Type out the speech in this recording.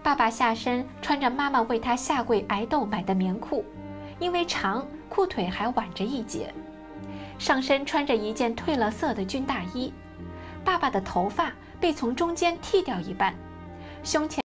爸爸下身穿着妈妈为他下跪挨斗买的棉裤，因为长，裤腿还挽着一截。上身穿着一件褪了色的军大衣。爸爸的头发被从中间剃掉一半，胸前